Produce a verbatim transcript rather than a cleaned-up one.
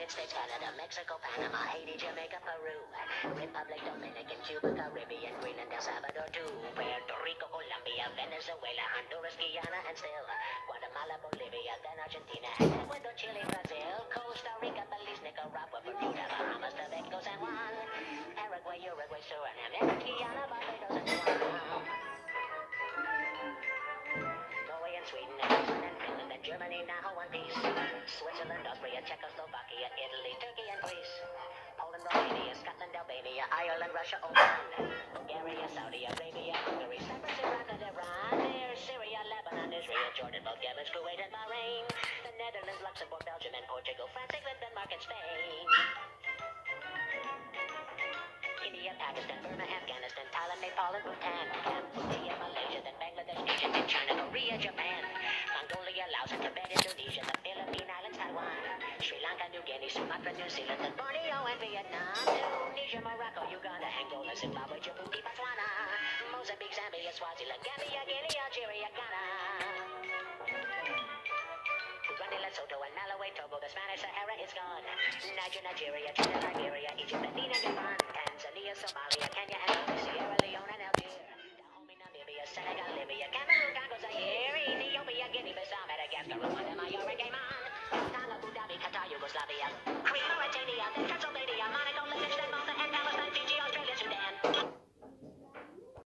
United States, Canada, Mexico, Panama, Haiti, Jamaica, Peru, Republic, Dominican, Cuba, Caribbean, Greenland, El Salvador, too, Puerto Rico, Colombia, Venezuela, Honduras, Guyana, and still Guatemala, Bolivia, then Argentina, and then Ecuador, Chile, Brazil, Costa Rica, Belize, Nicaragua, Bermuda, Bahamas, Jamaica, San Juan, Paraguay, Uruguay, Suriname, and Guyana, Barbados, and Guam. Norway and Sweden and Iceland and Finland and Germany now one piece. Switzerland, Austria, Czechoslovakia, Italy, Turkey and Greece. Poland, Romania, Scotland, Albania, Ireland, Russia, Oman. Bulgaria, Saudi Arabia, Hungary, Cyprus, Iraq and Iran. There's Syria, Lebanon, Israel, Jordan, Bulgaria, Kuwait and Bahrain. The Netherlands, Luxembourg, Belgium and Portugal, France, England, Denmark and Spain. India, Pakistan, Burma, Afghanistan, Thailand, Nepal, and Bhutan, Cambodia, Malaysia, then Bangladesh, Egypt, and China, Korea, Japan, Mongolia, Laos, and Tibet, Indonesia, the Philippine Islands, Taiwan, Sri Lanka, New Guinea, Sumatra, New Zealand, and Borneo, and Vietnam, Tunisia, Morocco, Uganda, Angola, Zimbabwe, Djibouti, Botswana, Mozambique, Zambia, Swaziland, Gambia, Guinea, Algeria, Ghana. Burundi, Lesotho, and Malawi, Togo, the Spanish Sahara is gone. Niger, Nigeria, China, Liberia, Egypt, Benin, and Gabon, Tanzania, Somalia, Kenya, and Sierra Leone, and Algeria. Dahomey, Namibia, Senegal, Libya, Cameroon, Congo, Zaire.